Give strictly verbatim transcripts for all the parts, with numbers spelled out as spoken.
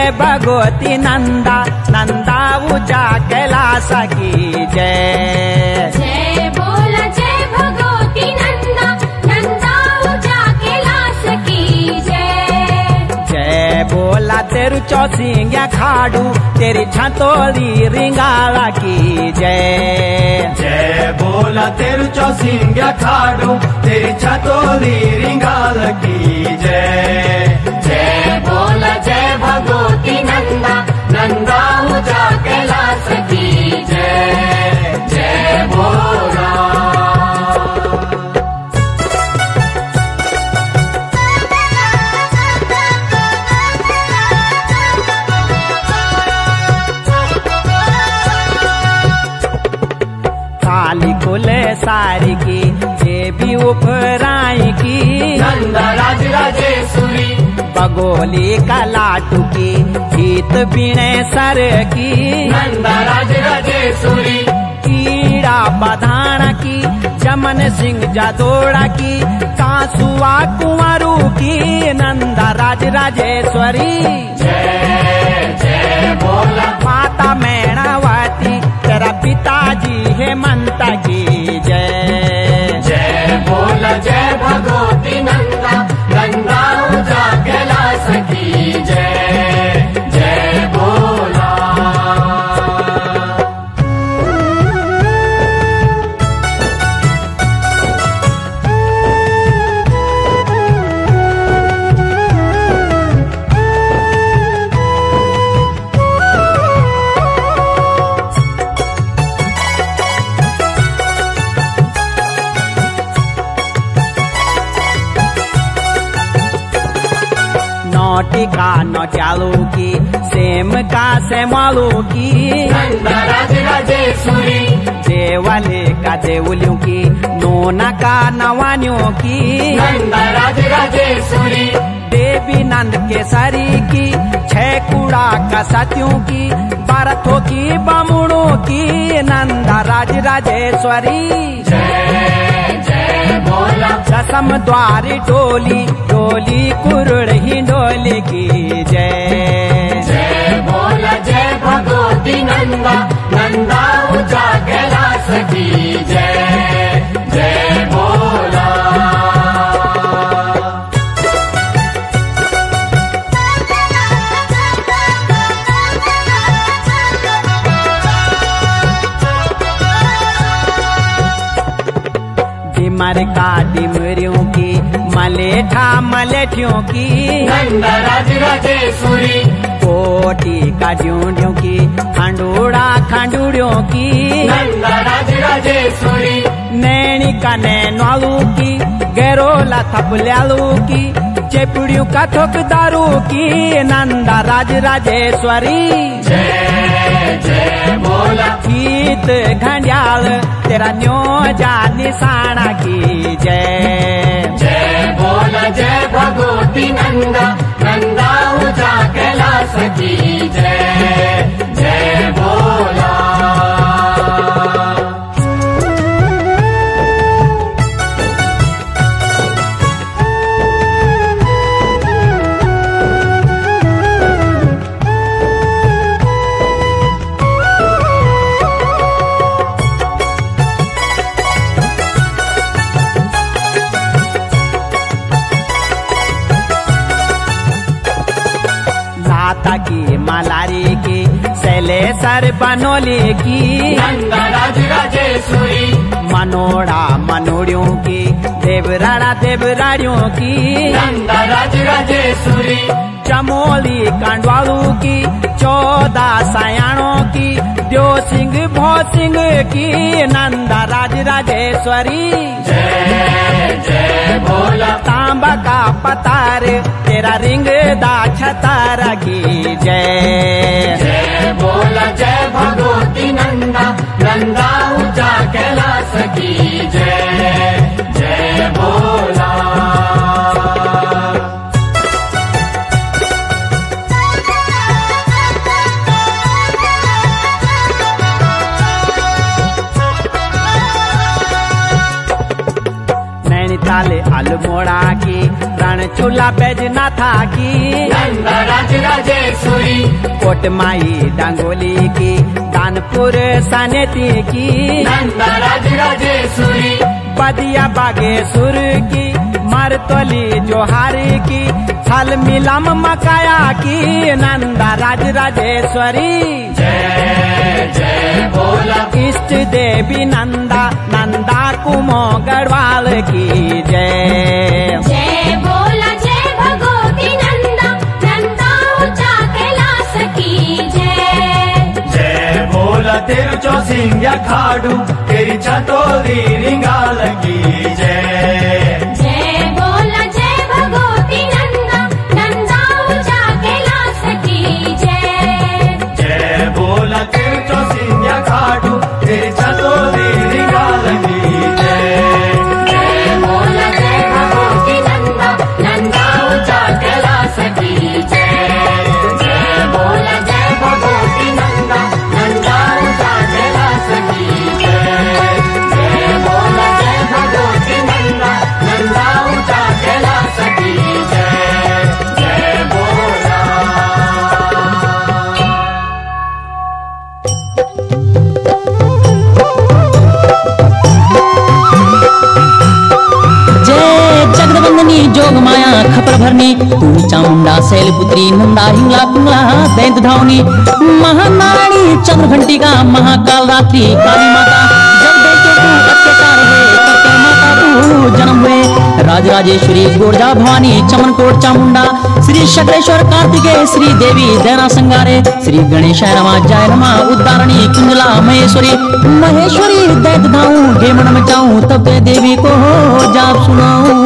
जय भगवती नंदा नंदा ऊंचा कैलास की जय। जय बोला जय भगवती नंदा नंदा ऊंचा कैलास की जय। जय बोला तेरू चौसिंग्या खाड़ू तेरी छतोली रिंगाला की जय। जय बोला तेरू चौसिंग्या खाड़ू तेरी छतोली रिंगाल की जय। जय बोला जय भगवती नंदा नंदा ऊंचा कैलास की जय। जय बोला। काली कुल सारी की जे भी उपराई की नंदा राज राजेश्वरी बगोली का लाटू की गीत बीणे सर की नंदा राज राजेश्वरी कीड़ा बधाना की चमन सिंह जादोड़ा की कासुआ कुंवरू की नंदा राज राजेश्वरी। जय जय बोला माता मैणावती तेरा पिताजी हेमंत की जय। जय बोला जय भगवती नंदा नंदा ऊंचा कैलास की जय। जय बोला। नौटिका नौ चालू की सेम का सेमालू की नंदा राज राजेश्वरी देवाले का देवलियों की नोना का नवानियों की नंदा राज राजेश्वरी देवी नंद केसरी की छह कुड़ा का सतियों की बारथों की बामुड़ों की नंदा राज राजेश्वरी। जय जय बोला दसम द्वारी डोली डोली कुरुड़ ही डोली की जय। जय बोला जय भगवती नंदा नंदा ऊंचा कैलास की जय। जय बोला। डिमर का डिमरियों की मलेठा मलेठियों की नंदा राज राजेश्वरी कोटी का ड्यूडियों की खंडूड़ा खंडूड़ियों की नंदा राज राजेश्वरी नैनी का नैनवालू की गैरोला थपल्यालू की चेपुड़ियों का थोकदारू की नंदा राज राजेश्वरी। जय जय बोला गीत घंडियाल तेरा न्यो जा निशाना की जय। जय बोला जय भगवती नंदा नंदा ऊंचा कैलास की जय। जय बोला। लाता की मलारी की शैलेशर बनोली की नंदा राज राजेश्वरी मनोड़ा मनोड़ियों की देवराड़ा देवराड़ियों की नंदा राज राजेश्वरी चमोली कांडवालू की चौदह सयाणों की द्यो सिंह भो सिंह की नंदा राज राजेश्वरी। जय जय बोला तांबा का पतार तेरा रिंग दा छतारा की जय। जय बोला जय भगवती नंदा नंदा ऊंचा कैलास की जय। जय बोला। नैनीताल अल्मोड़ा की रण रणचूला बैजनाथा की, नंदा राज राजेश्वरी, कोटमाई डांगोली की, दानपुर सनेती की, नंदा राज राजेश्वरी, बदिया बागेश्वर की, मरतोली जोहार की, छल मिलम मकाया की, नंदा राज राजेश्वरी। जय जय बोला, इष्ट देवी नंदा नंदा कुमो गढ़वाल की जय। जय बोला जय भगवती नंदा नंदा ऊंचा कैलाश की जय। जय बोला तेरु चौसिंग्या खाडू, तेरी छतोली रिंगाल की जय। जय बोला जय भगवती नंदा नंदा ऊंचा कैलाश की जय। जय बोला तेरु चौसिंग्या खाडू, तेरी छतोली रिंगाल की जय। जय बोला जय भगवती नंदा नंदा ऊंचा कैलाश की जय। जय बोला जय भगवती नंदा नंदा ऊंचा कैलाश की जय। जय बोला जय भगवती नंदा नंदा ऊंचा कैलाश की जय। जय बोला। जय जगदवंदनी जोग माया खपर भरनी, तू चामुंडा शैलपुत्री नंदा हिंगला पिंगला दैत धावनी, महानाड़ी चंद्र घंटिका महाकाल रात्रि काली माता, जब देखे तू अत्याचार हुए तब क्या माता तू जन्म हुए, राजराजेश्वरी गोरजा भवानी चमनकोट चामुंडा, श्री शक्रेश्वर कार्तिकेय श्री देवी दैना संगारे, श्री गणेशाय नमः जय नमः उद्धारणी कुंजला महेश्वरी, महेश्वरी दैत धाऊं घेमन मचाऊं तब ते देवी को हो जाप सुनाऊं।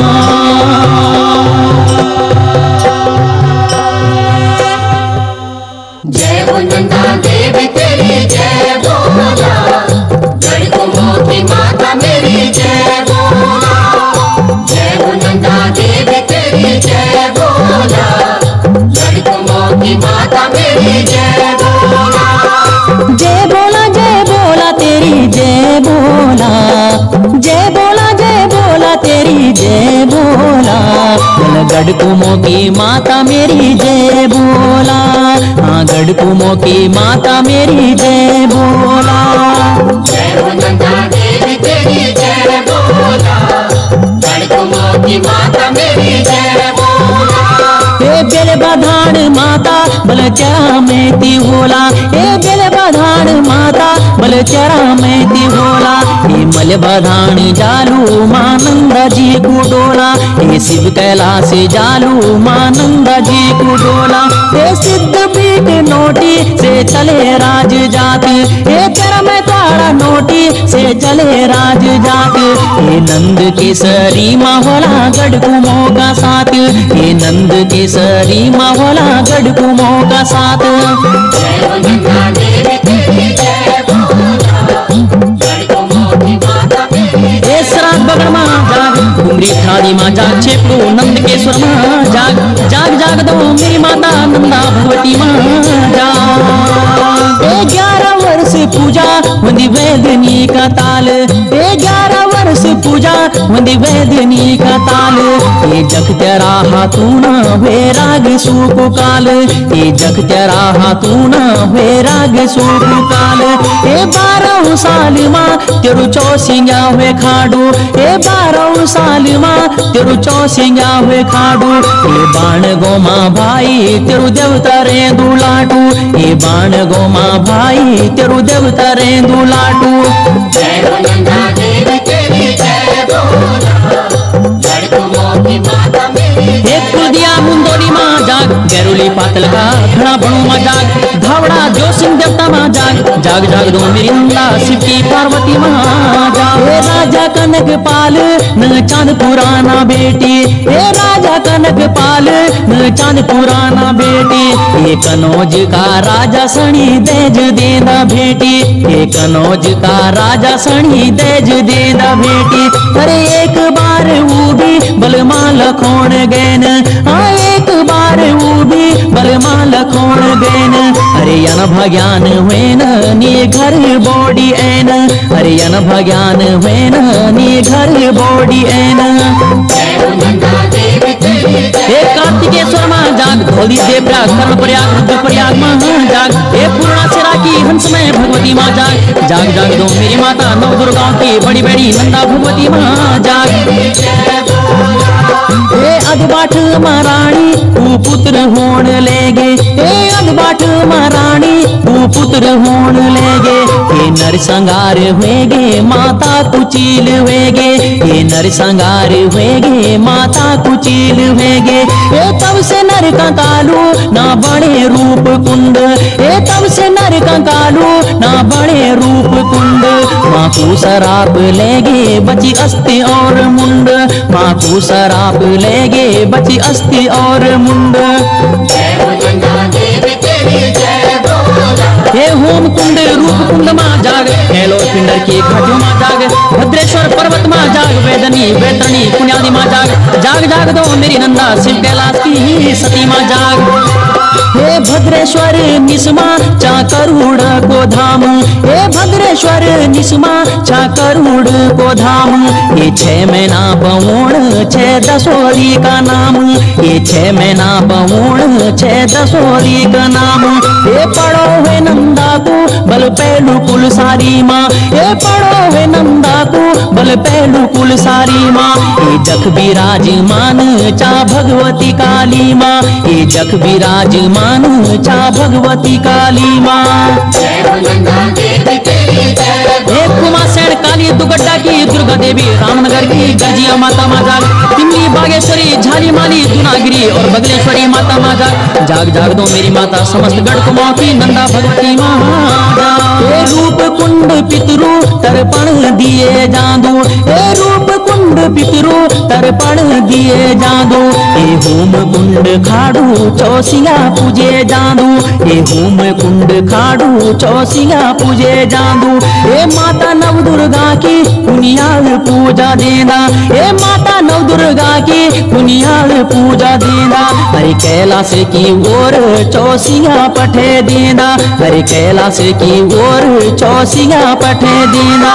जय हो नंदा देवी तेरी जय बोला, गढ़ कुमो की माता मेरी जय बोला। जय हो नंदा देवी तेरी जय बोला, गढ़ कुमो की माता मेरी जय बोला। जय बोला जय बोला तेरी जय बोला, जय बोला जय बोला तेरी जय बोला, गढ़ कुमो की माता मेरी जय बोला, हाँ गढ़ कुमो की माता मेरी जय बोला। जय हो नंदा देवी तेरी जय बोला, गढ़ कुमो की माता मेरी जय बोला। ए बेल बधान माता बल चरा में ती होला, ए बेल बधान माता बल चरा में ती होला, ए मल बधान जालू मानंद जी को डोला, ए शिव कैलाश जालू मानंद जी को डोला, ए सिद्ध पीठ नोटी से चले राज जात, ए चर में तारा नोटी से चले राज जात, ए नंद केसरी माहौला गढ़ कुमो का साथ, ए नंद केसरी माहौला गढ़ कुमो का साथ। जय हो नंदा देवी तेरी जय बोला, गढ़ कुमो की माता मेरी जय। ए श्राद्ध बगड़ माँ जाग, डूंगरी थाली माँ जाग, छेपड़ू नंद केश्वर माँ जाग, जाग जाग दो मेरी माता नंदा भगवती माँ जाग। ए ग्यारह वर्ष पूजा वंदी वेदनी का ताल, ए ग्यारह वर्ष पूजा वंदी वेदनी का ताल, ए जग तेरा हाथूना वे राग सूप काल, ए जग तेरा हाथूना वे राग सूप काल, ए बारह साल माँ तेरु चौसिंगा हुए खाडू, ए बारह साल माँ तेरु चौसिंगा हुए खाडू, ए बाण गोमा भाई तेरु देवता रे दुलाटू, ए बाण गोमा भाई तेरु देवता रे दुलाटू। जय हो नंदा देवी तेरी जय बोला, गढ़ कुमो की माता मेरी जय। एक कुलदिया मुंदोली माँ जाग, गैरुली पातल का घड़ा बणू माँ जाग, धावड़ा जो सिंह देवता माँ जाग, जाग जाग दो मेरी नंदा शिव की पार्वती माँ जाग। ए राजा कनक पाल न चांद पुराना बेटी, ए राजा कनक पाल न चांद पुराना बेटी, ए कनौज का राजा सणी देज देना भेटी, ए कनौज का राजा सणी देज देना भेटी, अरे एक बार वो भी बलमा लखोण गैन, हाँ एक बार वो भी बलमा लखोण गैन, अरे यन भज्ञान हुए न नी घर बॉडी एन, अरे यन भज्ञान हुए न नी घर बॉडी एन। जय हो नंदा देवी हे कार्तिकेश्वर माँ जाग, धौली देव प्रयाग, कर्ण प्रयाग, रुद्र प्रयाग माँ जाग, हे पूर्णा से राखी हंस में भगवती माँ जाग, जाग जाग दो मेरी माता नौ दुर्गाओं की बड़ी बड़ी नंदा भगवती माँ जाग। हे अधबाट महारानी तू पुत्र होण लेगे, हे अधबाट महारानी तू पुत्र होण लेगे, हे नर संगार हुएगे माता कुचील हुएगे, हे नर संगार हुएगे माता कुचील हुएगे, हे तब से नर कंकालू ना बड़े रूप कुंड, हे तब से नर कंकालू ना बड़े रूप कुंड, माँ को शराब लेगे बची अस्थि और मुंड, माँ को शराब लेगे बची अस्थि और मुंड। हे होम कुंड रूप कुंड माँ जाग, हेलो पिंडर की घाटियों माँ जाग, भद्रेश्वर पर्वत माँ जाग, वेदनी वेतरणी पुण्यादी माँ जाग, जाग जाग दो मेरी नंदा शिव कैलाश की सती माँ जाग। हे भद्रेश्वर निस्मा चा करुड़ को धाम, हे भद्रेश्वर निस्मा चा करुड़ को धाम, ये छह महीना बवोण छह दसोरी का नाम, ये छह महीना बवोण छह दसोरी का नाम, ये पढ़ो है नंदा को बल पहलू कुल सारी माँ, ये पढ़ो है नंदा को बल पहलू कुल सारी माँ, ये जख विराजमान चा भगवती काली माँ, ये जख विराजमान चा भगवती काली माँ। एक कुमार सैन काली दुगड्डा की दुर्गा देवी, रामनगर की गर्जिया माता माँ जाग, तिमली बागेश्वरी झाली माली दुनागिरी और बगलेश्वरी माता माँ जाग, जाग जाग दो मेरी माता समस्त गढ़ कुमाऊं की नंदा भगवती माँ जाग। हे रूप कुंड पितरु तर्पण दिए जादू, हे रूप कुंड पितरु तर्पण दिए जादू, हे होम कुंड खाड़ू चौसिया पूजे जादू, हे होम कुंड खाड़ू चौसिया पूजे जादू, हे माता नव दुर्गा की पुनियाल पूजा देना, हे माता नव दुर्गा की पुनियाल पूजा देना, हरि कैलाश की ओर चौसिया पठे देना, हरि कैलाश की ओर चौसिया पठे देना।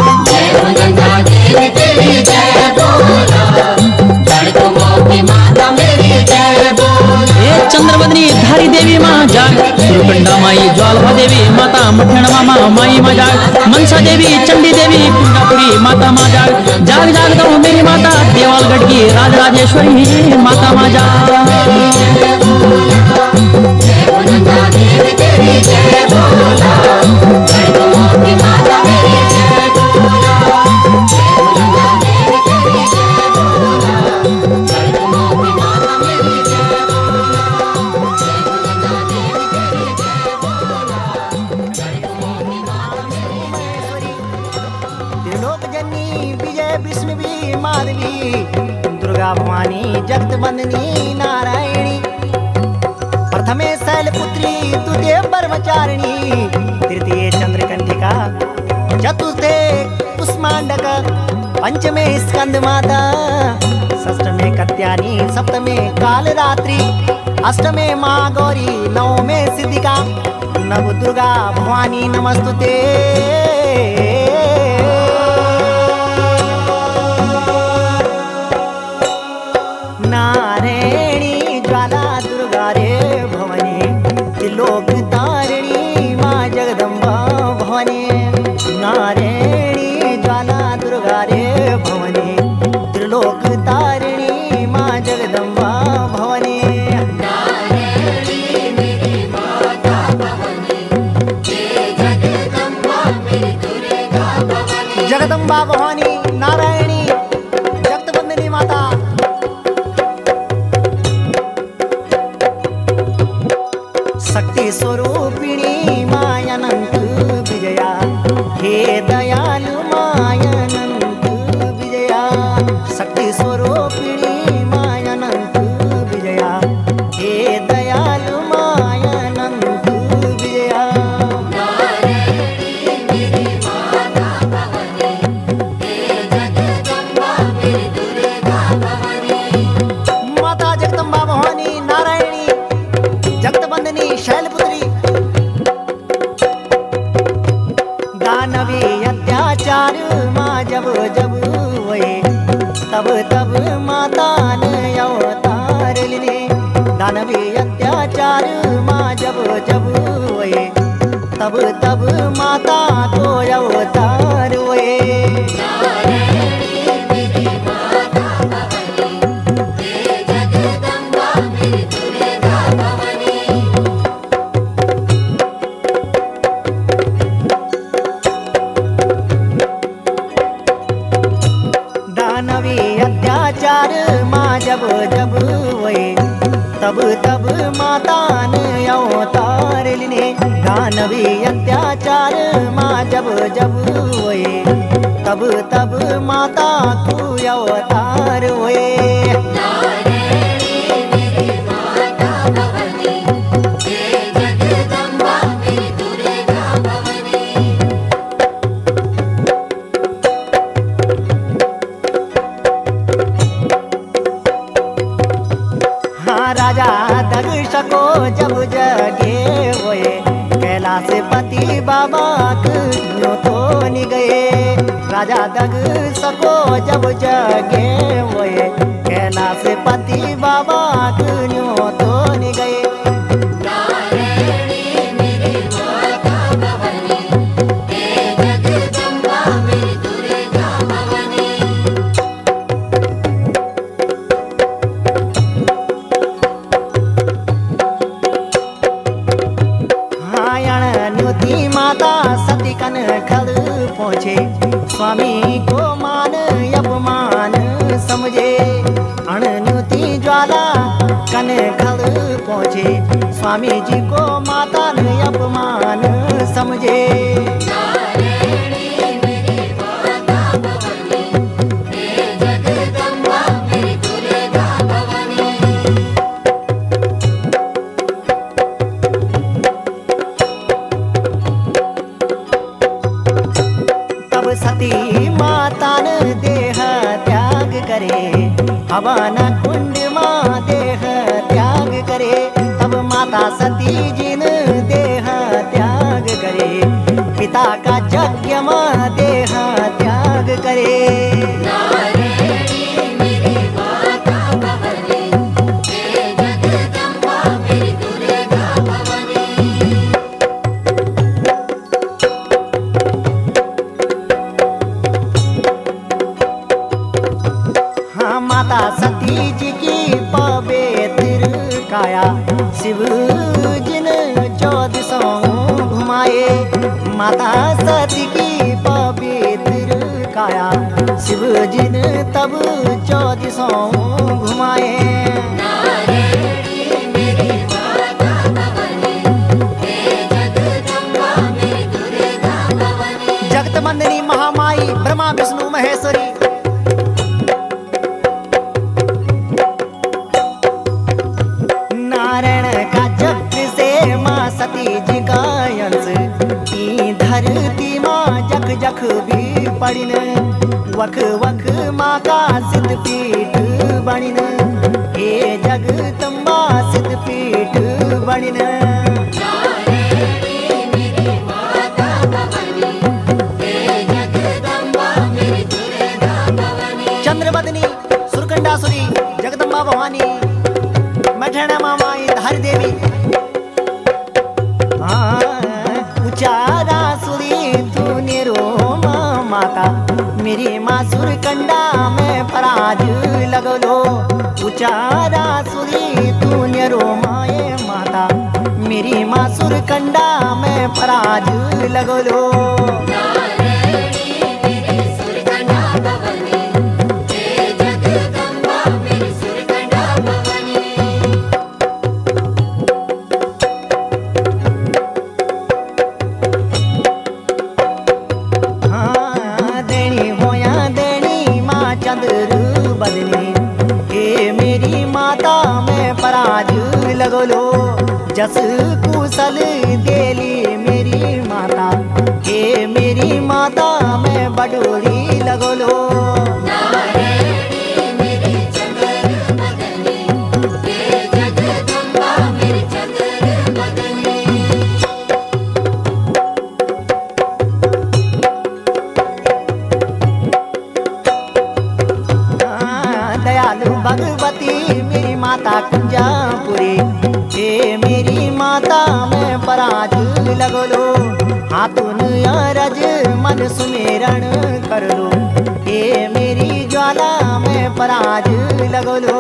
चंद्रवदनी धारी देवी माँ जाग, सुरकंडा माई ज्वाला देवी माता मठण मामा माई माँ जाग, मनसा देवी चंडी देवी कुंडापुरी माता माँ जाग, जाग जाग दो मेरी माता देवालगढ़ की राजराजेश्वरी माता माँ जाग। दुर्गा भवानी जगत बंदनी नारायणी, प्रथमे शैलपुत्री द्वितीय ब्रह्मचारिणी, तृतीय चंद्रकंठिका, चतुर्थे कुष्मांडक, पंचमे स्कंद माता, षष्ठमे कत्यानी, सप्तमे कालरात्रि, अष्टमे माँ गौरी, नवमे सिद्धिका, नव दुर्गा भवानी नमस्तुते। नारायणी ज्वाला दुर्गा रे भवानी, त्रिलोक तारिणी माँ जगदम्बा भवानी, नारायणी ज्वाला दुर्गा रे भवानी, त्रिलोक तारिणी माँ जगदम्बा भवानी। जगदम्बा भवानी नारायणी जगतबंदिनी माता, शक्ति स्वरूपिणी माय अनंत विजया, हे दयालु माय अनंत विजया, शक्ति स्वरूपिणी माय अनंत विजया, हे दयालु माय अनंत विजया। माता जगदम्बा भवानी नारायणी जगतबंदिनी शैलपुत्री, दानवी अत्याचार माँ जब जब हुए, तब तब माता ने अवतार लिने दानवी अत्याचार माँ जब जब हुए तब तब माता को अवतार हुए। दानवी अत्याचार माँ जब जब हुए तब तब माता ने अवतार लिने दानवी अत्याचार माँ जब जब हुए तब तब माता को अवतार हुए। राजा दक्ष को जब जगे हुए कैलाश पति बाबा क्यों तो नि गए। राजा दक्ष को जब जगे हुए कैलाश पति बाबा क्यों तो नि गए। माता सती कन खल पहुँचे स्वामी को मान अपमान समझे। अणन्युति ज्वाला कन खल पहुँचे स्वामी जी को माता ने अपमान समझे। सती माता ने देह त्याग करे हवन कुंड माँ देह त्याग करे। तब माता सती जी ने देह त्याग करे पिता का यज्ञ माँ देह त्याग करे। माता सती जी की पवित्र काया शिव जी ने चौदसों घुमाए। माता सती की पवित्र काया शिव जी ने तब चौदसों घुमाए। जगत मंदिनी महामाई ब्रह्मा विष्णु महेश्वरी सती जी का अंश ई धरती माँ जख जख भी पड़िन वख वख माँ का सिद्ध पीठ बनिन। हे जगदम्बा सिद्ध पीठ बनिन। चंद्रवदनी सुरकंडासुरी जगदम्बा भवानी मठैना मामाई धारी देवी उचारा सुरी तूने रो माता मेरी माँ सुरकंडा में पराज लगलो। उचारा सुरी तूने रो माए माता मेरी माँ सुरकंडा में पराज लगलो। हे मेरी माता में पराज लगलो जस कुशल देली मेरी माता। हे मेरी माता में बडोरी लगलो। भगवती मेरी माता लगलो, हाथुन अरज मन सुमेरण कर लो। हे मेरी ज्वाला में पराज लगलो,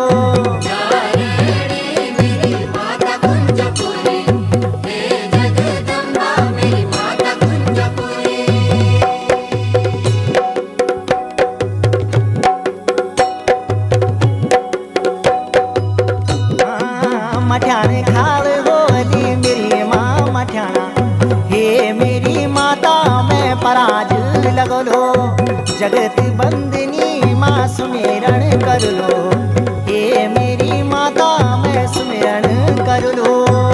मठ्याने खाल होली मेरी माँ मठ्याना। हे मेरी माता में पराज लगलो, जगत बंदनी माँ सुमेरण कर लो। हे मेरी माता में सुमेरण कर लो।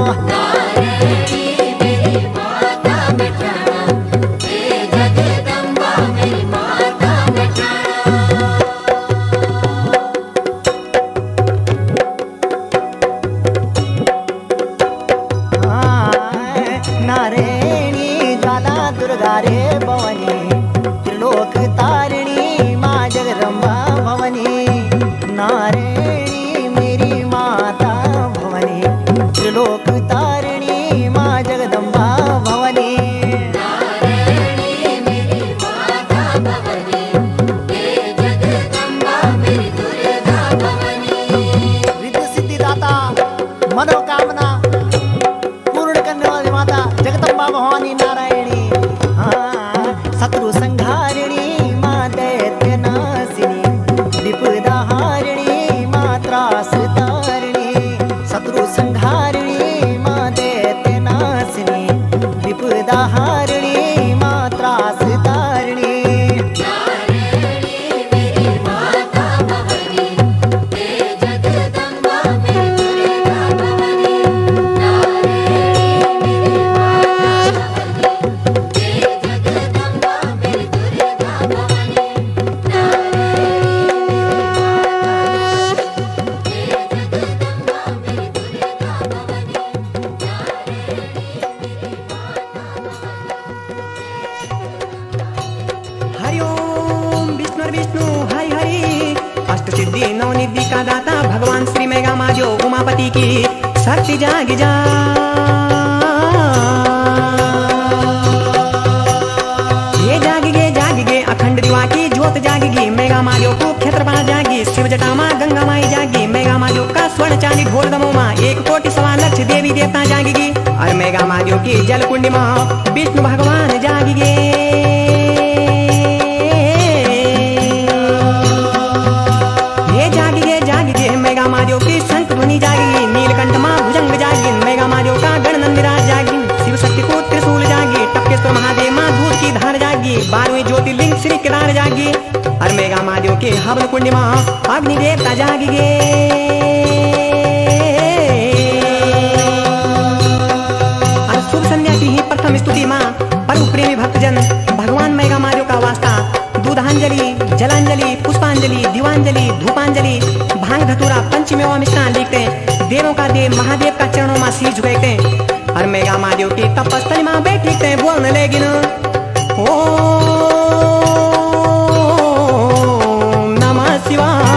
नारायणी ज्वाला दुर्गा रे भवानी, त्रिलोक तारिणी माँ जगदम्बा भवानी। नारायणी मेरी माता भवानी, त्रिलोक तारिणी माँ जगदम्बा भवानी। रिद्धि सिद्धि दाता मनोकामना पूर्ण करने वाली माता जगदम्बा भवानी नारायणी। हाँ, शत्रु संहारिणी माँ दैत्य नाशिनी, विपदा हारिणी माँ त्रास तारिणी। शत्रु संहारिणी माँ दैत्य नाशिनी, विपदा हारिणी माँ त्रास तारिणी। हरिओम विष्णु विष्णु हरि हरि, अष्ट सिद्धि नवनिधि का दाता भगवान श्री मेगा माजो उमापति की शक्ति जाग जा। ये जागगे जागगे अखंड दिवा की ज्योत जागगी, मेगा माजो को क्षेत्रपाल जागी। शिव जटा माँ गंगा माई जागी, मेगा माजो का स्वर्ण चांदी ढोल दमो माँ एक कोटि सवा लक्ष देवी देवता जागेगी। और मेगा माजो की जल कुंड माँ विष्णु भगवान जागेगे। मेगा माजो की शंख ध्वनि जागी, नीलकंठ माँ भुजंग जागी। मेगा माजो का गण नंदिराज जागी, शिव शक्ति को त्रिशूल जागी। टपकेश्वर महादेव माँ दूध की धार जागी, बारहवीं ज्योतिर्लिंग श्री केदार जागी। और मेगा माजो के हवन कुंड माँ अग्नि देवता जागी गे। और शुभ संध्या की ही प्रथम स्तुति माँ परम प्रेमी भक्तजन भगवान मेगा माजो का वास्ता दूधांजलि, जलांजलि, पुष्पांजलि, दीवांजलि, धूपांजलि, भांग धतूरा पंचमेवा मिष्टान लिखते। देवों का देव महादेव का चरणों में शीश झुकाते। और मेगा मादेव की तपस्थली माँ बैठी बोलने लगी न, ओम नमः शिवाय।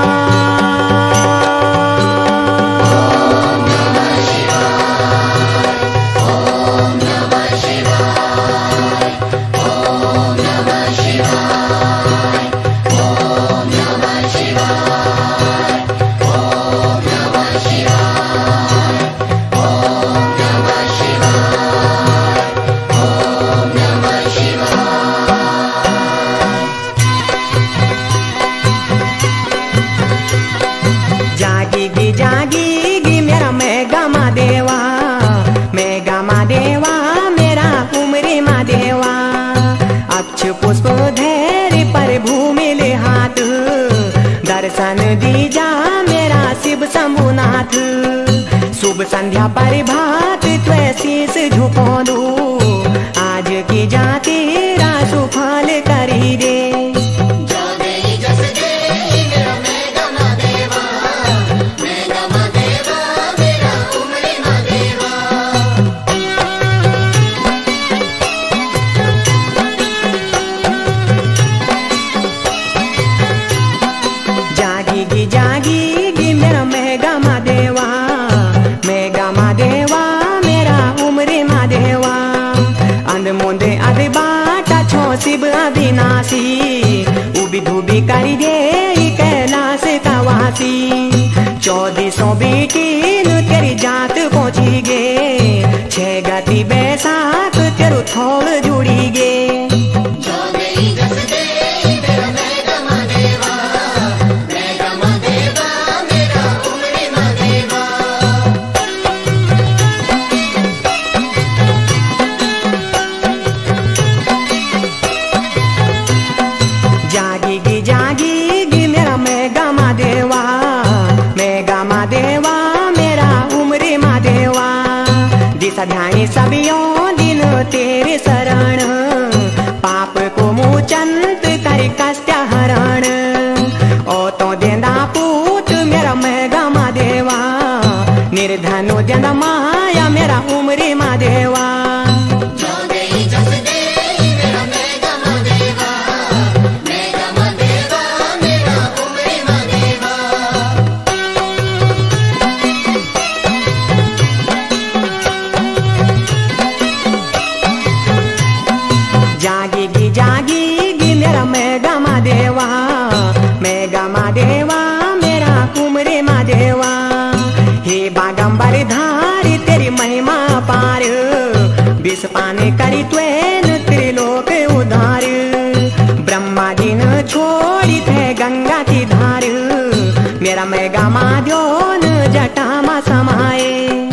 पुष्प धैर्य पर भूमि ले हाथ, दर्शन दीजा मेरा शिव शंभुनाथ। शुभ संध्या पर भात त्वे शीस झुको दू, आज की जाति रासु फल करी दे। मेगा महादेवा मेरा उम्र महादेवा। विनाशी उबी धुबी करी दे कैलाश का वासी चौदह सौ बेटीन तेरी जात पहुंची गे छह गति बैसाख तेरू थोड़ जुड़ी गे जागीगी जागीगी मेरा मेगा महादेवा मेगा महादेवा मेरा उमरे महादेवा दिशा ध्यानी सबियों दिन तेरे शरण पाप को मोचंत कर कष्ट हरण ओ तो देंदा पूत मेरा मेगा महादेवा निर्धनो देंदा माया मेरा उमरे महादेवा जागीगी जागीगी मेरा मेगा महादेवा मेगा महादेवा मेरा उमरे महादेवा हे बागंबर धारी तेरी महिमा पार विष पाने करी त्वेन त्रिलोक उधार ब्रह्मा जी ने छोड़ी थे गंगा की धार मेरा मेगा महादेवन जटा मा समाए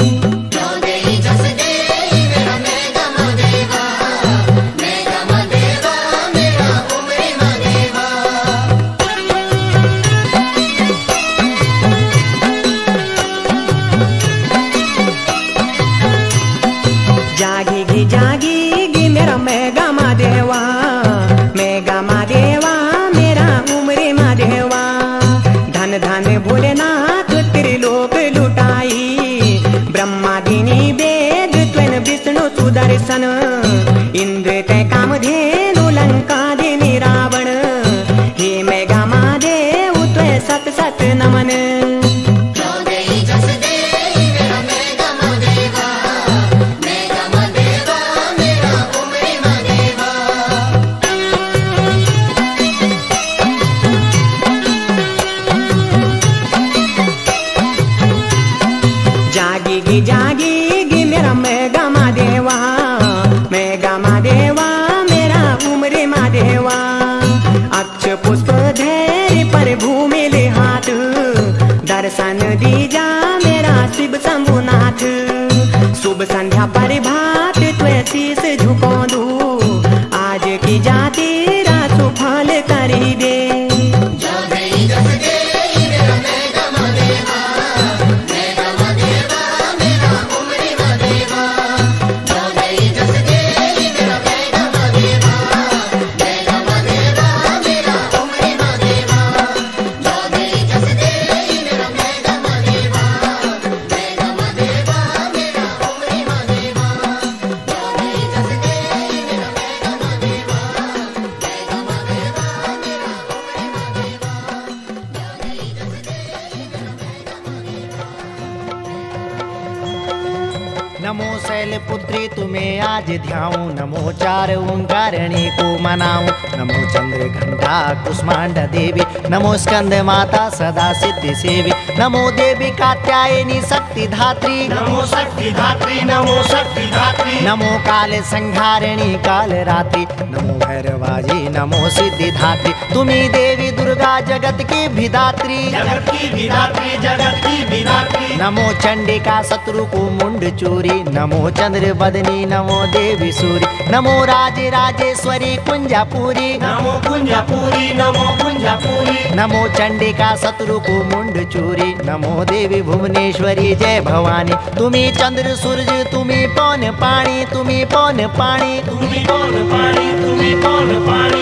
जागीगी जागीगी मेरा मेगा महादेवा मेगा महादेवा मेरा उमरे महादेवा धन धन भोलेनाथ त्रिलोक लुटाई ब्रह्मा दिनी वेद त्वेन विष्णु सुदर्शन इंद्र तय कामधेनु लंका दिनी रावण हे मेगा महादेव त्वे सत सत नमन जागीगी जागीगी मेरा मेगा महादेवा मेगा महादेवा मेरा उमरे महादेवा अक्ष पुष्प धैर्य पर भूमि ले हाथ दर्शन दीजा मेरा शिव शंभुनाथ शुभ संध्या पर भात त्वे शीस झुको दू आज की जाति रासु फल करी दे नमो शैलपुत्री तुम्हें आज ध्याऊं नमो चार ओंकारणी को मनाऊं नमो चंद्र घंटा कुष्मांडा देवी नमो स्कंद माता सदा सिद्धि सेवी नमो देवी कात्यायनी शक्ति धात्री नमो शक्ति धात्री नमो शक्ति धात्री नमो काल संहारिणी काल रात्रि नमो भैरवाजी नमो सिद्धि धात्री तुम्ही देवी दुर्गा जगत की विधात्री जगत की विधात्री जगत की विधात्री नमो चंडिका शत्रु को मुंड चूरी नमो चंद्र बदनी नमो देवी सूरी नमो राज राजेश्वरी कुंजापुरी नमो कुंजापुरी नमो कुंजापुरी नमो चंडिका शत्रु को मुंड चूरी नमो देवी भुवनेश्वरी जय भवानी तुम्ही चंद्र सूर्य तुम्ही पौन पानी तुम्ही पौन पानी तुम्ही कौन पानी तुम्ही कौन पानी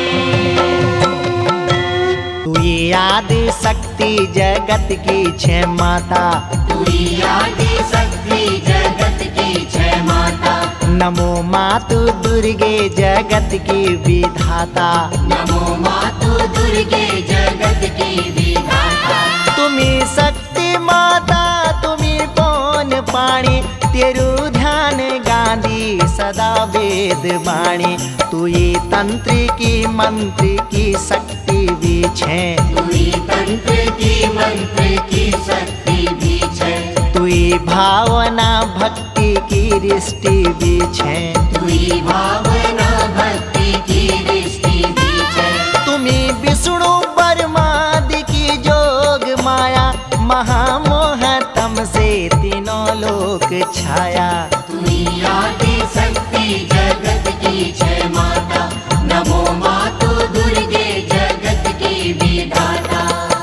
तू ही आदि शक्ति जगत की छह माता तू ही आदि शक्ति जगत की छह माता नमो मातु दुर्गे जगत की विधाता नमो मातु दुर्गे जगत की विधाता तुम्ही शक्ति माता तुम्ही पौन पाणी तेरू ध्यान गांधी सदा वेद वाणी, तू ही तंत्र की मंत्र की शक्ति भी छे, तू ही तंत्र की मंत्र की शक्ति भी छे, तू ही भावना भक्ति की दृष्टि भी छे, तू ही भावना भक्ति की दृष्टि भी छे, तुम्ही विष्णु ब्रह्मादि की जोग माया, महामोह तम से तीनों लोक छाया। तू ही आदि शक्ति जगत की छे माता, नमो मातु दुर्गे जगत की विधाता।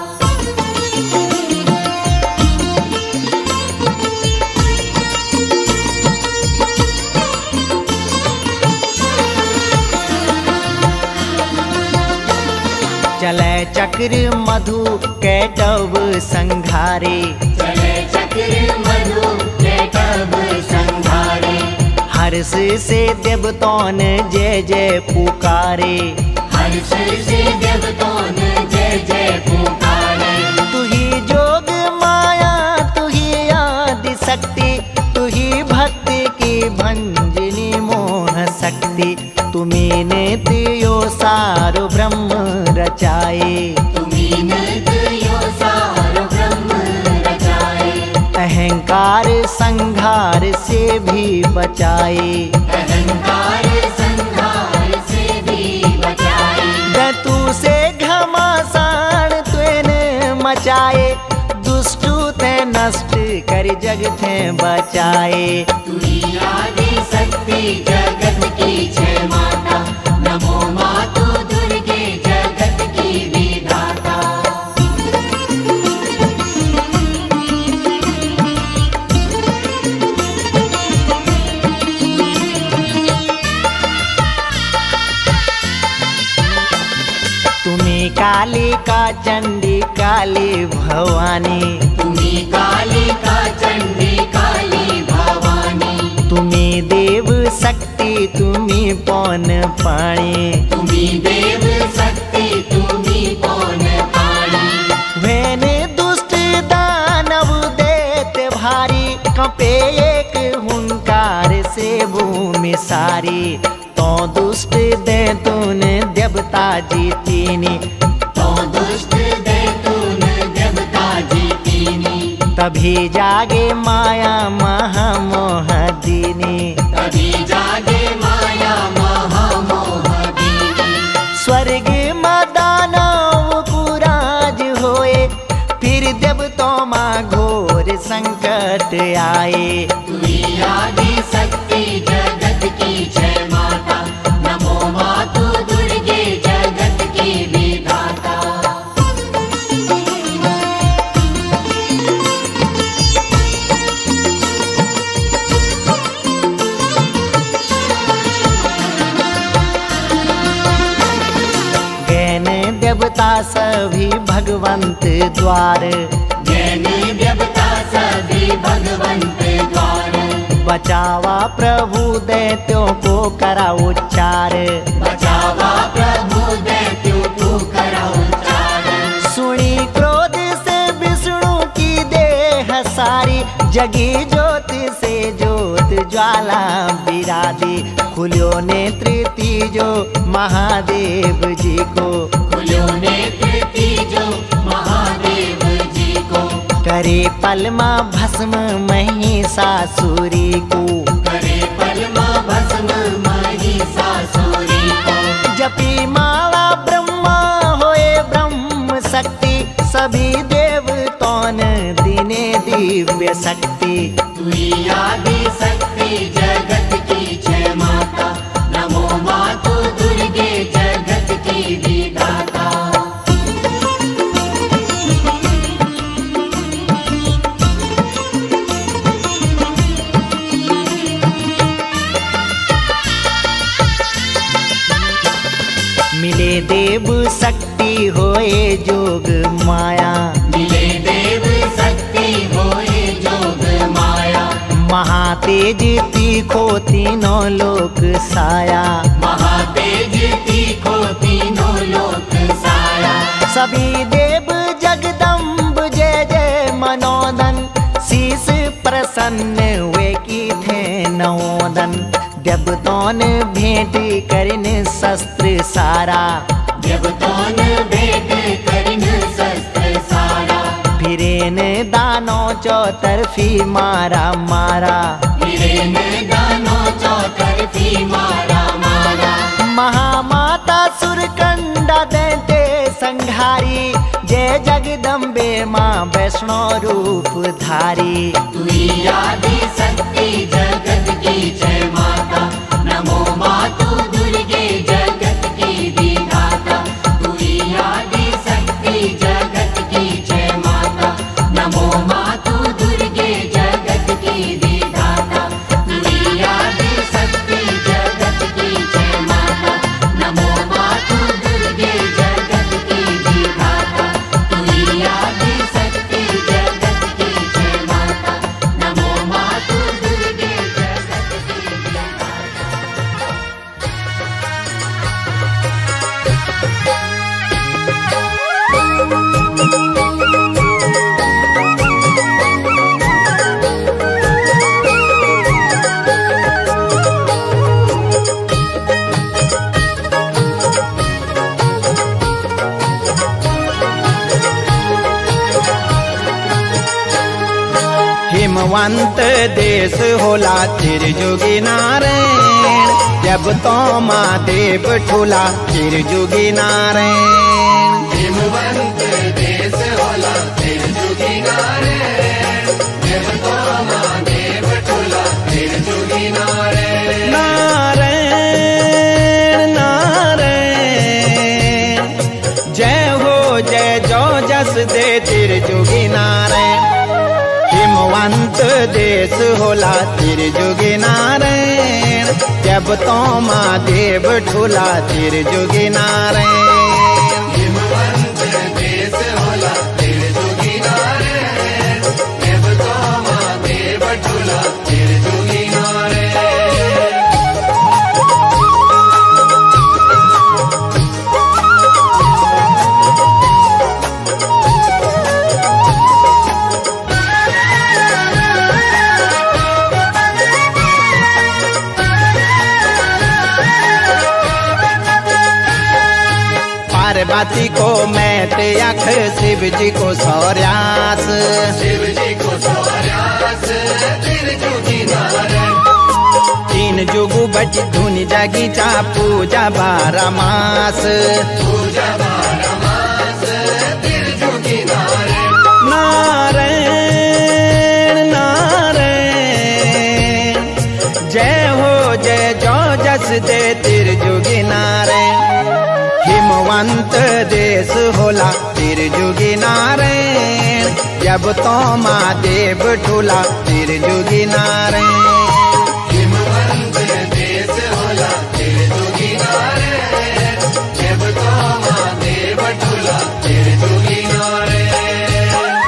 चले चक्र मधु कैटव संघारे, चले चक्र मधु कैटव संघारे, हर्ष से देवतों ने जय जय पुकारे, हर्ष से देवतों ने जय जय पुकारे। तू ही जोग माया, तू ही आदि शक्ति, तू ही भक्ति की भंजनी मोह शक्ति, तुम्ही ने तियो सारो ब्रह्म रचाए, तुम्ही ने तियो सारो ब्रह्म रचाए, अहंकार संघार से भी बचाए, अहंकार संघार से भी बचाए। दतू से घमासान तुने मचाए, दुष्टू ते नष्ट कर जग थे बचाए। तू ही आदि शक्ति जगत की छे माता, नमो मातु दुर्गे जगत की विधाता। तुम्ही काली का चंडी काली भवानी, तुम्ही काली का चंडी काली भवानी, तुम्ही देव शक्ति तुम्ही पौन पाणी, तुम्ही देव शक्ति तुम्ही पौन पाणी। वेने दुष्ट दानव देते भारी, कपे एक हुंकार से भूमि सारी, तो दुष्ट दे तूने देवता जीतीनी, तो दुष्ट दे तूने देवता जीतीनी, तभी जागे माया महामोह दीनी, तभी जागे माया महामोह दीनी। स्वर्ग मदानव कुराज होए, फिर देवतों माँ घोर संकट आए। तू ही आदि शक्ति जगत की छे माता, नमो मातु दुर्गे जगत की विधाता। गैन देवता सभी भगवंत द्वार, जैन देवता सभी भगवंत द्वार, बचावा प्रभु दैत्यों को करा उच्चार, बचावा प्रभु दैत्यों को करा उच्चार। सुनी क्रोध से विष्णु की देह सारी, जगी ज्योति से ज्योत ज्वाला बिरादी, खुल्यो नेत्र तीजो महादेव जी को, खुल्यो नेत्र तीजो महादेव जी को, करे पलमा भस्म महिषासुरी को, करे पलमा भस्म महिषासुरी को। जपी माला ब्रह्मा होए ब्रह्म शक्ति, सभी देवतों दिने दिव्य शक्ति। तू ही आदि शक्ति जगत की छे माता, नमो मातु दुर्गे जगत की विधाता। मिले देव शक्ति होए जोग माया, मिले देव शक्ति होए जोग माया, महातेज तीखो तीनों लोक साया, महातेज तीखो तीनों लोक साया। सभी देव जगदम्ब जय जय मनोदन, शीश प्रसन्न हुए की नवोदन देवतौन भेंट करन शस्त्र सारा देवतौन भेंट करन शस्त्र सारा फिरेन दानो चौतरफी मारा मारा फिरेन दानो चौतरफी मारा मारा महामाता सुरकंडा दैते संघारी जय जगदम्बे माँ वैष्णो रूप धारी तुई आदि शक्ति जगत की जय माता नमो मातु दुर्गे जगत की विधाता तुई आदि शक्ति जगत की जय माता नमो मातु दुर्गे जगत की विधाता तुई आदि शक्ति जगत की जय माता नमो मातु दुर्गे जगत की विधाता तुई आदि शक्ति जगत की जय माता नमो मातु दुर्गे जगत की विधाता। हिमवंत देश होला त्रिजुगी नारायण जब तो माँ देव ठुला त्रिजुगी नारायण हिमवंत देश होला त्रिजुगी नारायण जब तो माँ देव ठुला त्रिजुगी नारायण नारायण नारायण जय हो जय जो जस दे त्रिजुगी नारायण हिमवंत देश होला त्रिजुगी नारायण जब तो माँ देव ठुला त्रिजुगी नारायण हिमवंत देश होला त्रिजुगी नारायण जब तो माँ देव ठुला त्रिजुगी नारायण। पार्वती को मैते अख शिव जी को सौर्यास शिव जी को सौर्यास त्रिजुगी नारायण तीन जुगु बच धुनि जागी चा पूजा बारह मास पूजा बारह मास त्रिजुगी नारायण नारायण नारायण जय हो जय जो जस दे त्रिजुगी नारायण हिमवंत देश होला त्रिजुगी नारायण जब तो माँ देव ठुला त्रिजुगी नारायण हिमवंत देश होला त्रिजुगी नारायण जब तो माँ देव ठुला त्रिजुगी नारायण।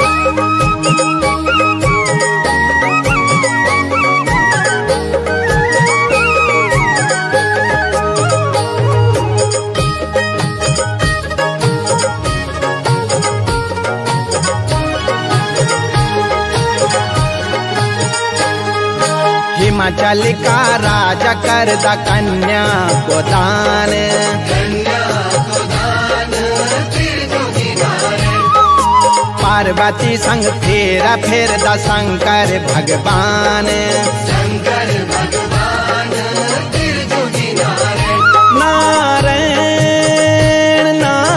हिमाचल का राजा कर द कन्या को दान कन्या को दान त्रिजुगी नारायण पार्वती संग फेरा फेर द शंकर भगवान शंकर भगवान त्रिजुगी नारायण नारायण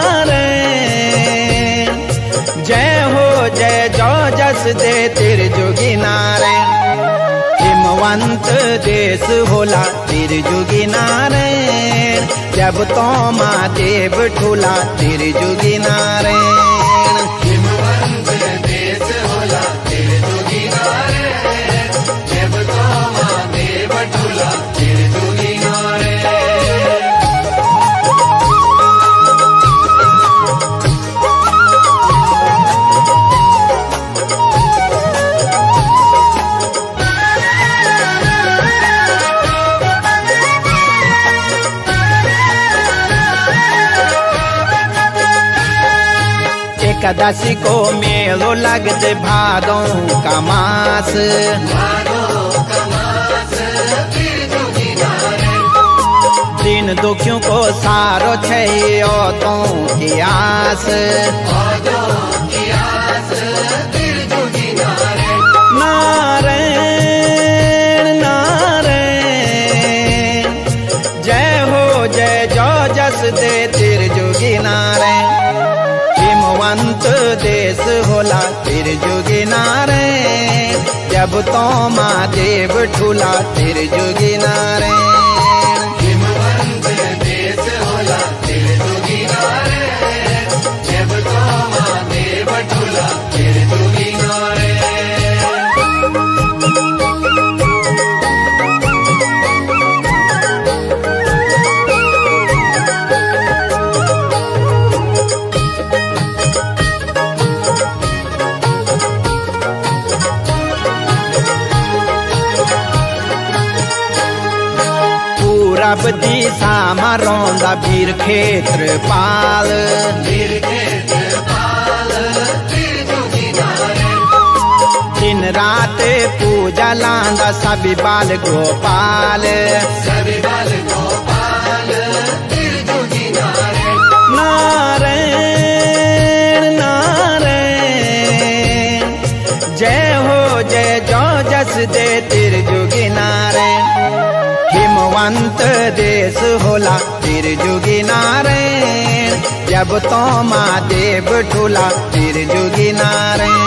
नारायण जय हो जय जो जस दे त्रिजुगी नारायण हिमवंत देश होला त्रिजुगी नारायण जब तो माँ देव ठुला त्रिजुगी नारायण हिमवंत देश होला त्रिजुगी नारायण जब तो माँ देव ठुला त्रिजुगी नारायण। एकादशी को मेलो लगते भादों का मास भादों का मास दिन दुखियों को सारो छे औतों की आस, नारायण नारायण जय हो जय जो जस दे त्रिजुगी नारायण। हिमवंत देश होला त्रिजुगी नारायण, जब तो महादेव ठूला त्रिजुगी नारायण। पूरब दिशा में रौंदा वीर क्षेत्रपाल, दिन रात पूजा लांदा सभी बाल गोपाल, नारायण नारायण जय हो जय जो जस दे त्रिजुगी नारायण। हिमवंत देश होला त्रिजुगी नारायण, जब तो महादेव ठूला त्रिजुगी नारायण।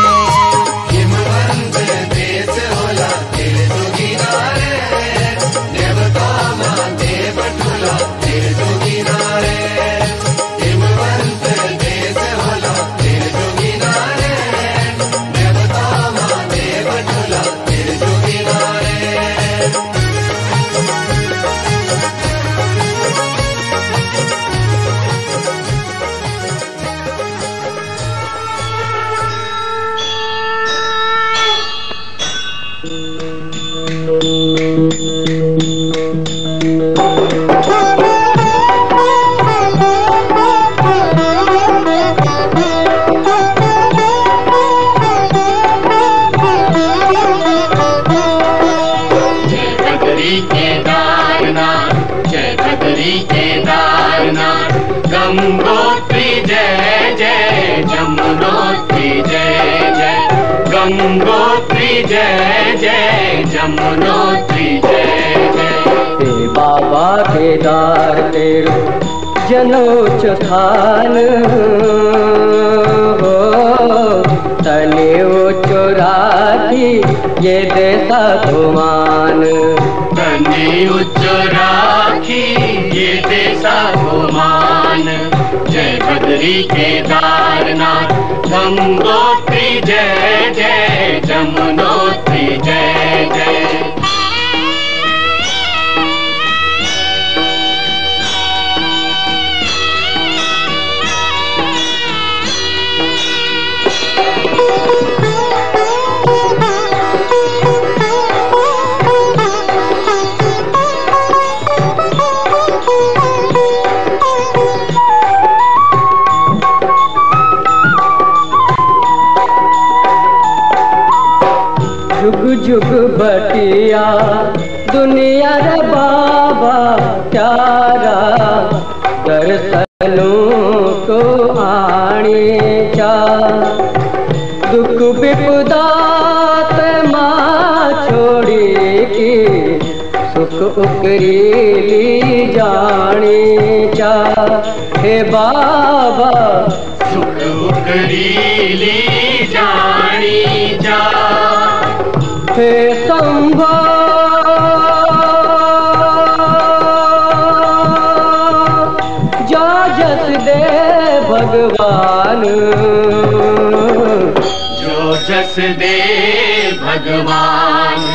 गंगोत्री जय जय जमुनोत्री जय जय, गंगोत्री जय जय जमुनोत्री जय जय। हे बाबा केदार तेरो जनोच थान हो, तले उच्चो राखी ये देसा गुमान, तने उच्चो राखी ये देसा गुमान। जय बद्री केदारनाथ गंगोत्री जय जय जमुनोत्री जय जय। जुग जुग बटिया दुनिया रे बाबा प्यारा, दर्शनों को आने जा दुख विपदात माँ छोड़ी की, सुख उकरी ली जाने जा। हे बाबा सुख उकरी ली जानी जा, हे संभो जा जस दे भगवान, जो जस दे भगवान।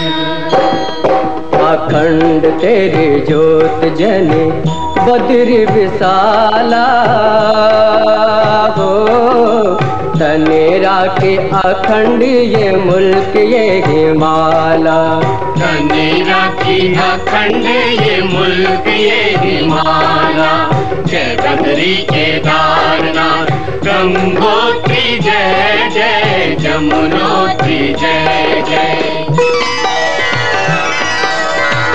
अखंड तेरी ज्योत जने बद्री विशाला हो, तने राखे अखंड ये मुल्क ये हिमाला, तने राखी अखंड ये मुल्क ये हिमाला। जय बद्री केदारनाथ गंगोत्री जय जय जमुनोत्री जय जय।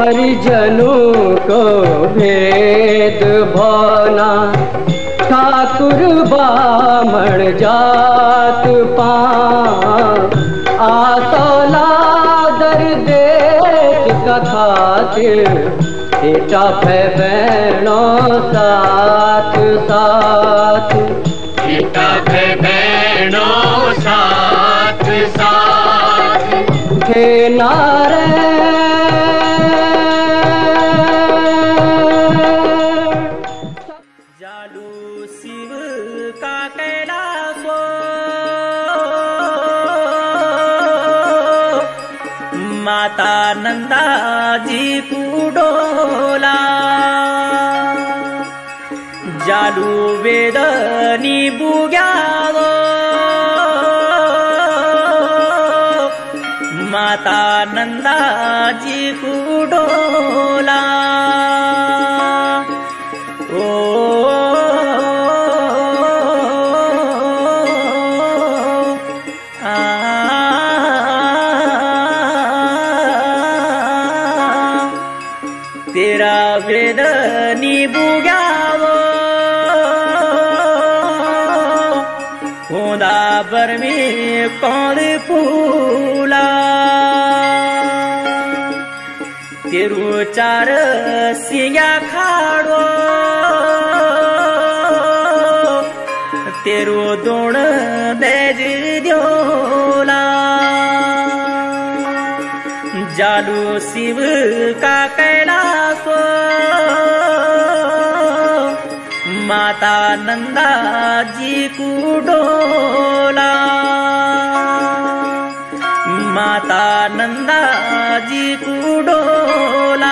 परिजनों को भेद भावना, ठाकुर बामण जात पात, आसोला दर देश का खातिर, बेटा बहनों साथ साथ, बेटा बहनों साथ साथ, हे नारे जालू शिव का कैलाशो, माता नंदा जी को डोला, जालू वेदनी बुग्यालो, माता नंदा जी को डोला। ओ आ तेरा वेदनी बुग्यालो, होंदा बर में कौन फूला, तेरू चार सिंगा खाड़ो, तेरू दोण देज द्योला, जालू शिव का कैलाशो, माता नंदा जी को डोला, माता नंदा जी को डोला।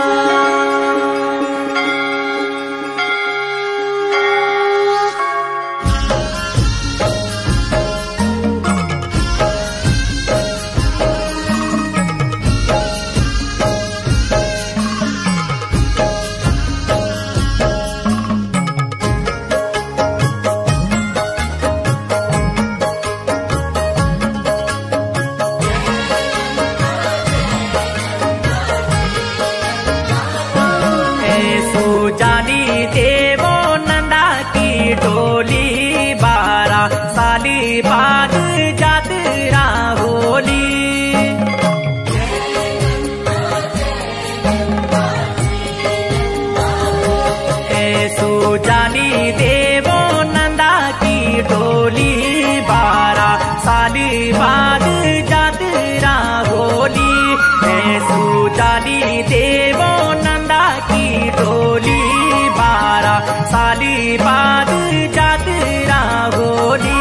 जानी देवो नंदा की डोली, बारह साली बाद जातरा होली, ऐसो जानी देवो नंदा की डोली, बारह साली बाद जातरा होली, ऐसो जानी देवो नंदा की डोली, बारह साली बाद जातरा होली।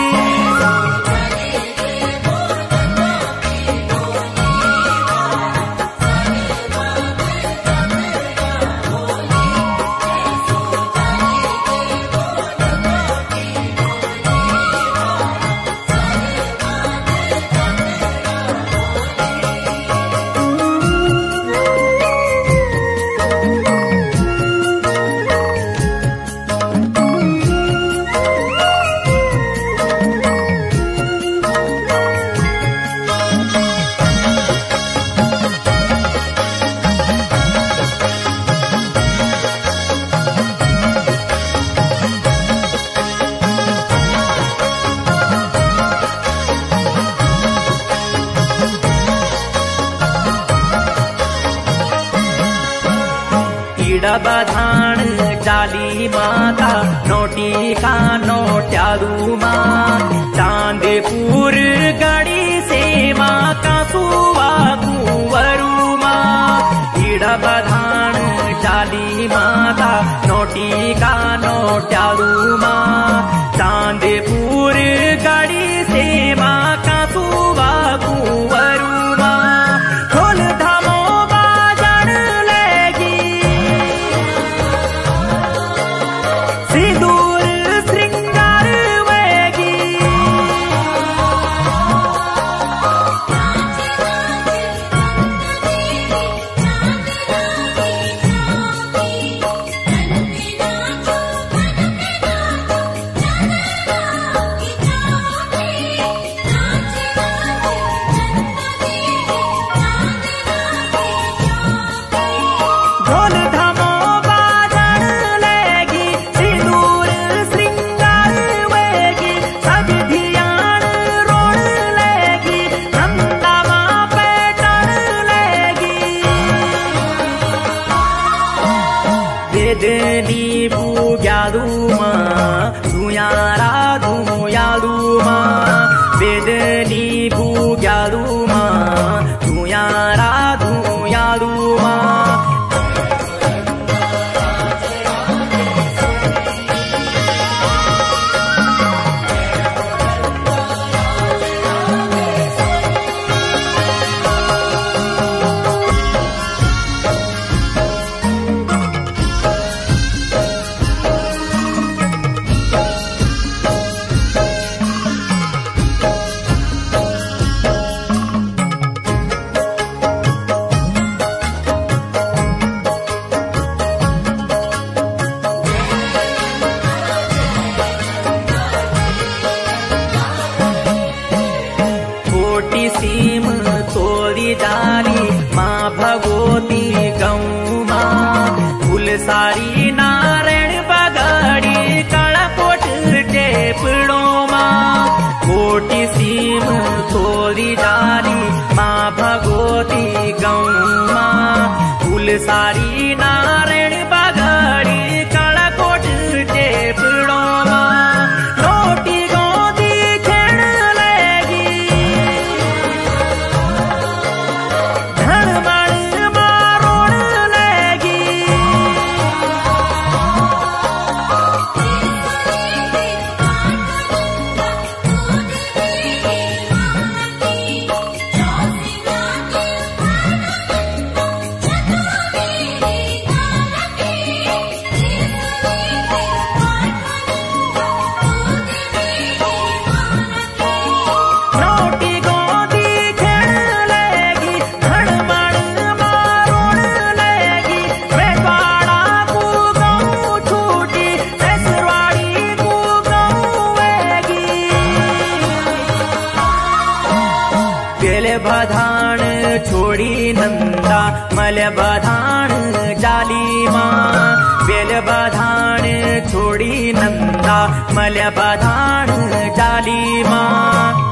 बधान जाली माता नोटी का नोट्यालू माँ, चांदपुर गड़ी से माँ का सुवा कुंवरू माँ, ईड़ा बधान जाली माता नोटी का नोट्यालू माँ, चांदपुर गड़ी से माँ का सुवा कुंवरू माँ, ढोल धामो बाजन लेगी, सिंदूर श्रृंगार वेगी, बधाण छोड़ी नंदा मल बधाण जाली माँ बेल बधाण छोड़ी नंदा मल बधाण जाली माँ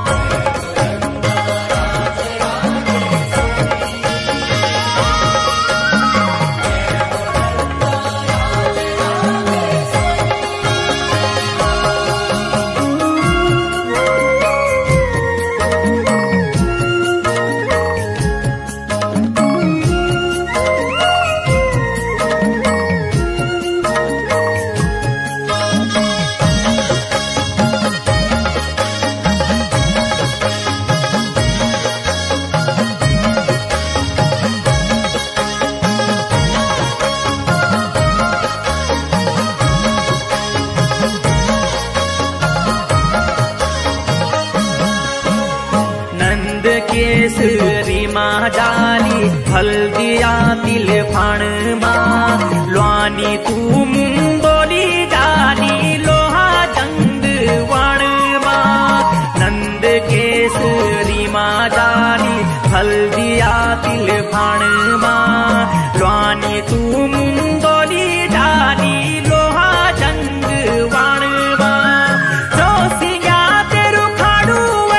केसरी माँ डाली हल्दिया तिल फण माँ लवानी तू मुंदोली डाली लोहा जंग वण माँ नंद केसरी माँ डाली हल्दिया तिल फण माँ लवानी तू मुंदोली डाली लोहा जंग वण माँ जोसिया तेरू खाड़ू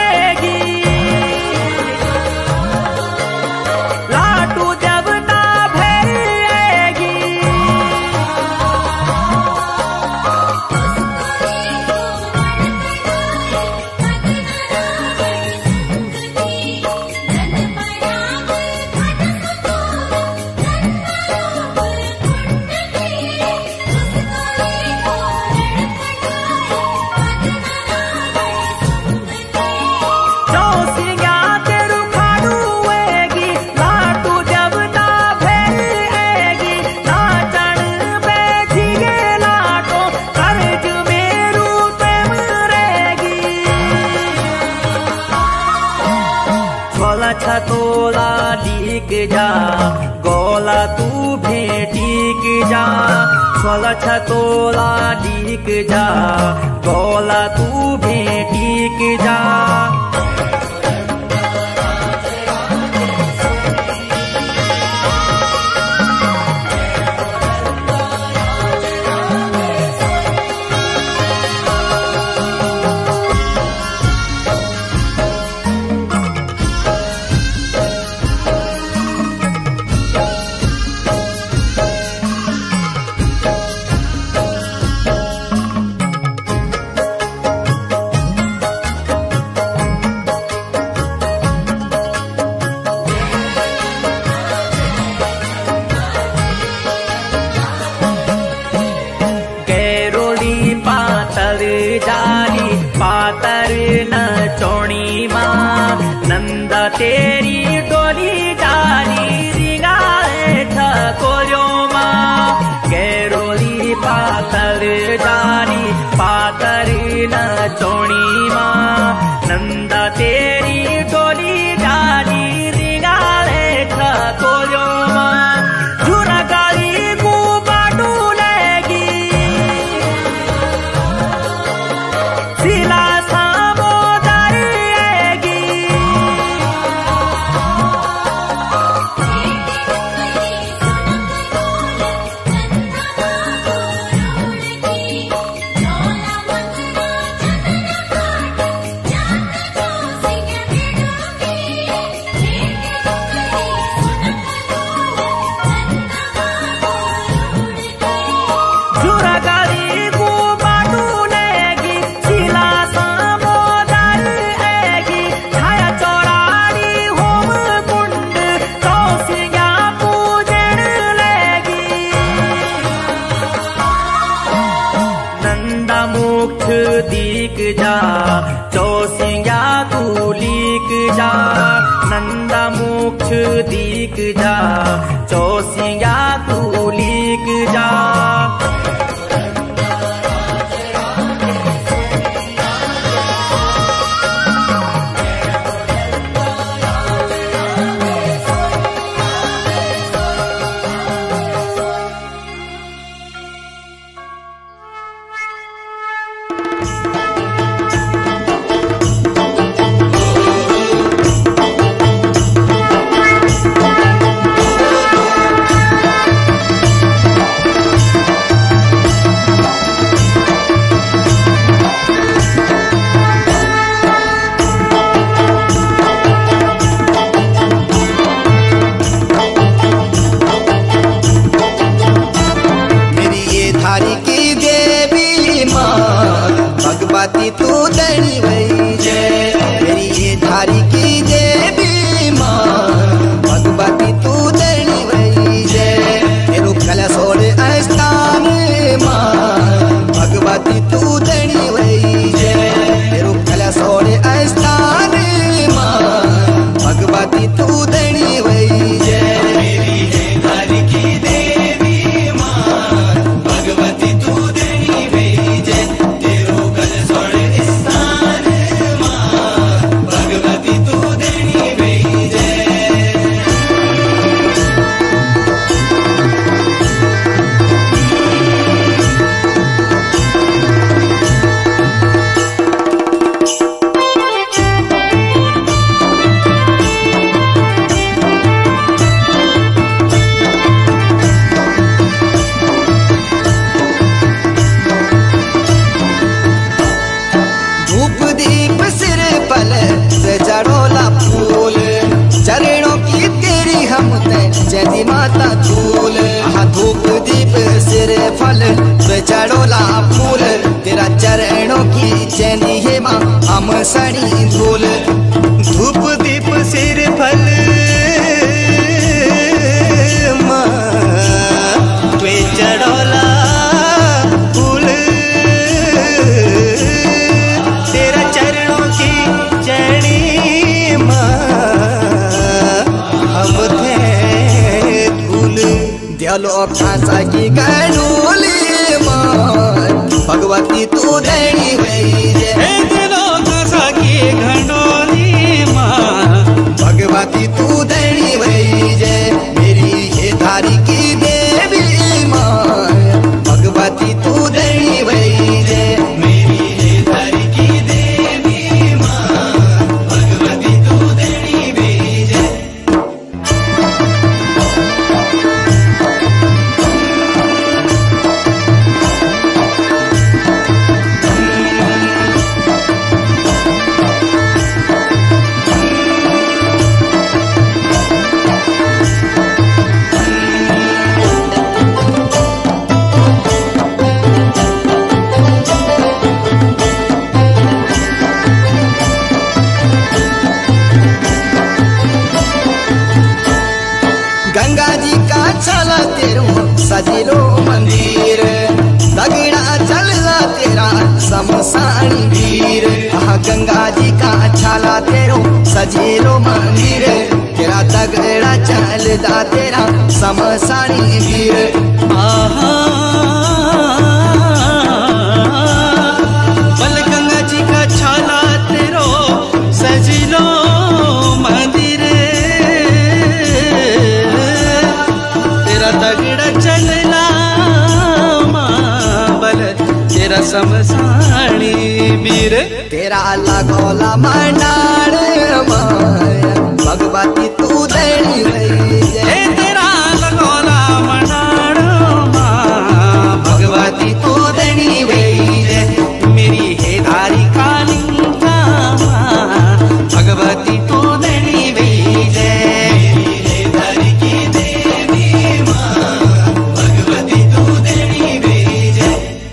छतोला लीक जा गोला तू भेटीक जा छोला छतोला लीक जा गोला तू भेटीक जा जाली पातर न चोणी माँ नंदा तेरी डोली डाली रिंगाए ठकोरियो माँ गैरोली पातर जाली पातर न चोणी माँ नंदा तेरी डोली डाली रिंगाए ठकोरियो माँ झूरा गाली को बाटू लेगी सिला सामोदरिएगी झूरा गाली को बाटू लेगी सिला सामोदरिएगी छाया चौराड़ी होम कुंड चौसिया पूजन लेगी नंदा मुख दीक जा चौसिया तू लीक जा नंदा मुख दीक जा चौसिया तू लीक जा भगवती तू देनी वही जय मेरी ये धारी की देवी माँ भगवती तू देनी वही जय तेरू कलशोड़ स्थान माँ भगवती तू देनी वही जय तेरू कलशोड़ स्थान माँ भगवती तू देनी वही जय मेरी ये धारी की देवी माँ भगवती तू देनी वही जय तेरू कलशोड़ स्थान माँ भगवती तू देनी वही जय। धूप दीप सिर पल पे जड़ोला फूल चरणों की तेरी हम जय माता धूल हाँ धूप दीप सिर फल पे जड़ोला फूल तेरा चरणों की चैनी है माँ हम सड़ी धूल धूप दीप सिर फल माँ पे चढ़ोला फूल तेरा चरणों की चढ़ी माँ हम थे धूल दियालो खासा की गनूली माँ भगवती तू देनी वही जय दिलो खासा की घंडोली माँ भगवती तू देनी वही जय मेरी ये धारी की देवी माँ भगवती तू देनी वही जय मेरी ये धारी की देवी माँ भगवती तू देनी वही जय। गंगा जी का चला तेरो सजिलो मंदिर दगड़ा चलला तेरा समसानी वीर हाँ गंगा जी का छाला तेरो सजिलो मंदिर तेरा दगड़ा चलदा तेरा समसानी वीर आहा बल गंगा जी का छाला तेरो सजिलो मंदिर तेरा तगड़ा चलना माँ बल तेरा समसानी वीर तेरा लगोला मंडार भगवती तू देनी वही जय तेरा लगोला मंडार माँ भगवती तू देनी वही जय मेरी हे धारी काली माँ भगवती तू देनी वही जय मेरी हे धारी की देवी माँ भगवती तू देनी वही जय।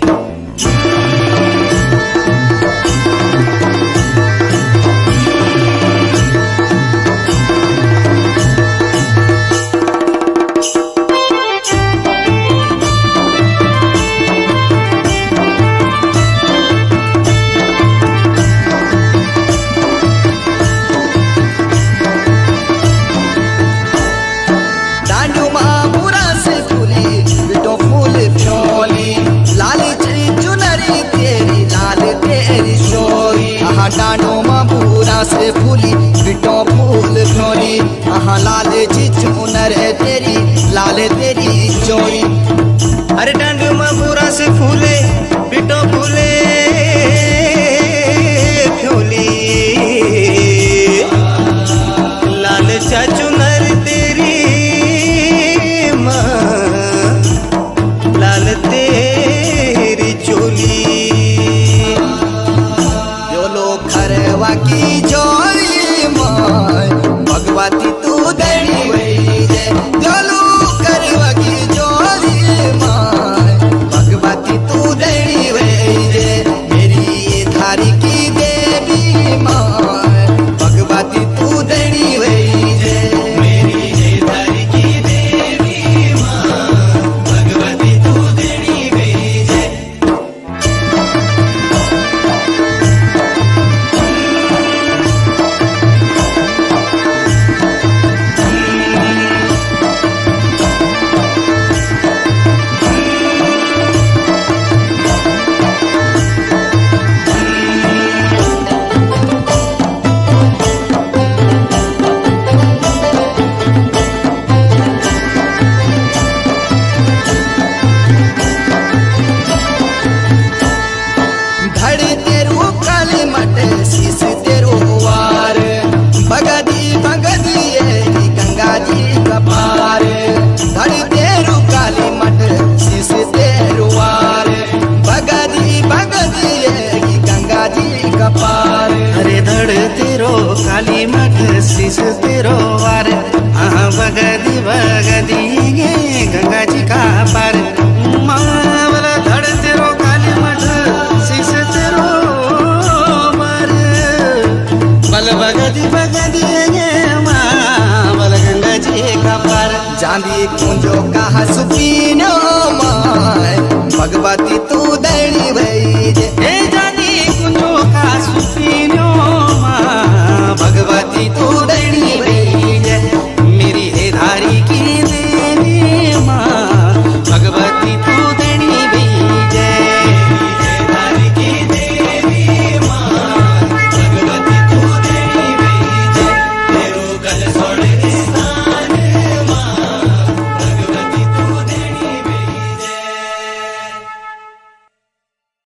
डांडू माँ बुरा से फूली बिटो फूल फ्योली लाल चुनरी तेरी लाल तेरी चोरी हाँ डांडू माँ बुरा से फूली बिटो फूल फ्योली हाँ लाल चुनर तेरी लाल तेरी चोरी अरे डांडू माँ बुरा से फूले बिटो फूले फ्योली लाल चुनर तेरी लाल तेरी चोली जो लोग खरवा की चोरी माँ भगवती तू देनी वही जय जो लोग खरवा की चोरी माँ भगवती तू मां भगवती तू देनी वही जय मेरी ये धर की देवी मां भगवती तू देनी वही जय अरे धड़ तेरो काली मठ शीश तेरो वार हाँ बगदी बगदी गे गंगा जी का पार मावल धड़ तेरो काली मठ शीश तेरो वार बल बगदी बगदी गे मावल गंगा जी का पार चांदी कुंजो कहा सुपी